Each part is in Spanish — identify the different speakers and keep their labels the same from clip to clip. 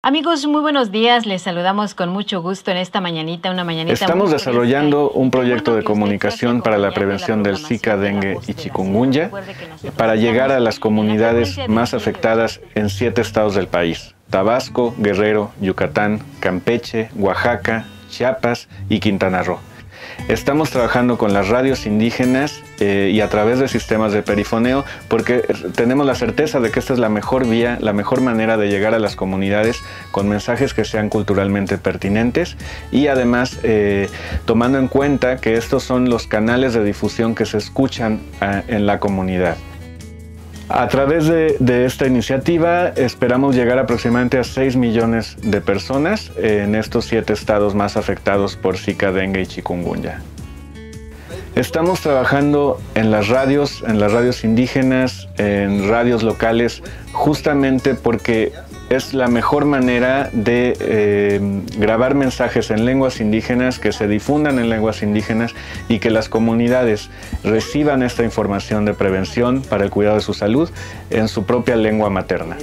Speaker 1: Amigos, muy buenos días. Les saludamos con mucho gusto en esta mañanita, una mañanita.
Speaker 2: Estamos desarrollando un proyecto de comunicación para la prevención del Zika, dengue y chikungunya para llegar a las comunidades más afectadas en 7 estados del país: Tabasco, Guerrero, Yucatán, Campeche, Oaxaca, Chiapas y Quintana Roo. Estamos trabajando con las radios indígenas y a través de sistemas de perifoneo, porque tenemos la certeza de que esta es la mejor vía, la mejor manera de llegar a las comunidades con mensajes que sean culturalmente pertinentes y además tomando en cuenta que estos son los canales de difusión que se escuchan en la comunidad. A través de esta iniciativa esperamos llegar aproximadamente a 6 millones de personas en estos 7 estados más afectados por Zika, dengue y chikungunya. Estamos trabajando en las radios indígenas, en radios locales, justamente porque es la mejor manera de grabar mensajes en lenguas indígenas, que se difundan en lenguas indígenas y que las comunidades reciban esta información de prevención para el cuidado de su salud en su propia lengua materna.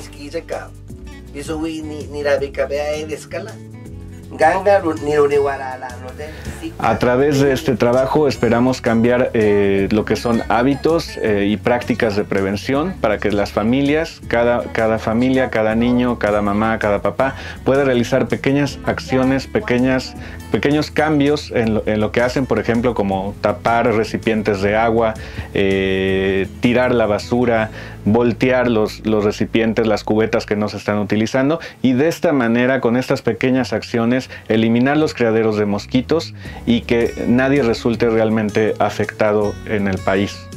Speaker 2: A través de este trabajo esperamos cambiar lo que son hábitos y prácticas de prevención para que las familias, cada familia, cada niño, cada mamá, cada papá pueda realizar pequeñas acciones, pequeños cambios en lo que hacen, por ejemplo, como tapar recipientes de agua, tirar la basura, voltear los recipientes, las cubetas que no se están utilizando, y de esta manera, con estas pequeñas acciones, eliminar los criaderos de mosquitos y que nadie resulte realmente afectado en el país.